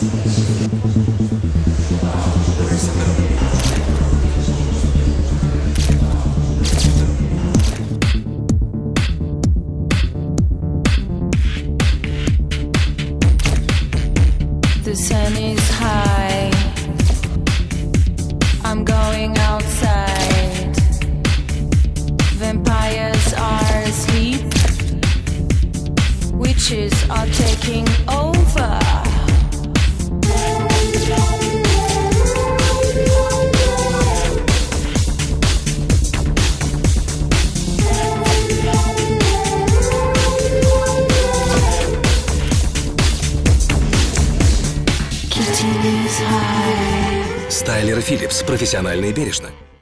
The sun is high, I'm going outside. Vampires are asleep, witches are taking over. Стайлер и Филлипс. Профессионально и бережно.